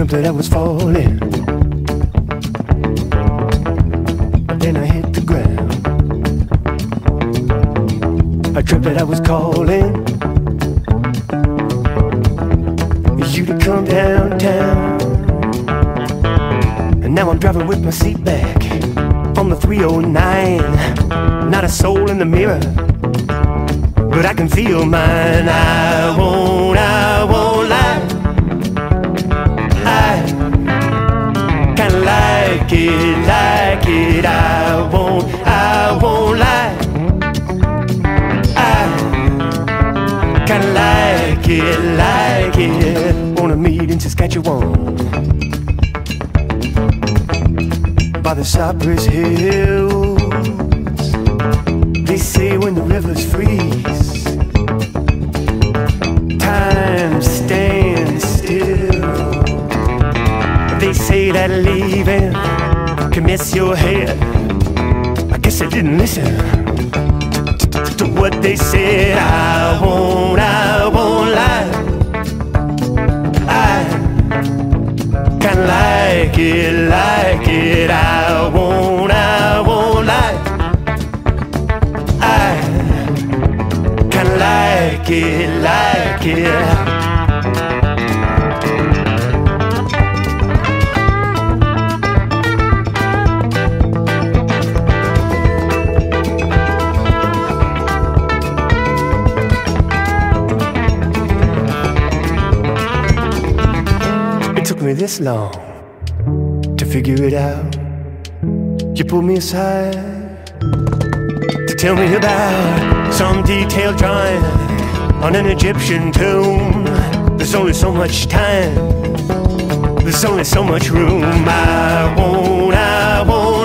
dreamt that I was falling, but then I hit the ground. I dreamt that I was calling you to come downtown, and now I'm driving with my seat back on the 309. Not a soul in the mirror, but I can feel mine. I won't lie, I kinda like it. I won't lie, I kinda like it. Wanna meet in Saskatchewan by the Cyprus Hills. They say when the rivers freeze, time stands still. They say that leaving can mess your head. I guess I didn't listen to what they said. I won't lie, I kinda like it. I won't lie, I kinda like it. It took me this long to figure it out. You pulled me aside to tell me about some detailed drawing on an Egyptian tomb. There's only so much time, there's only so much room. I won't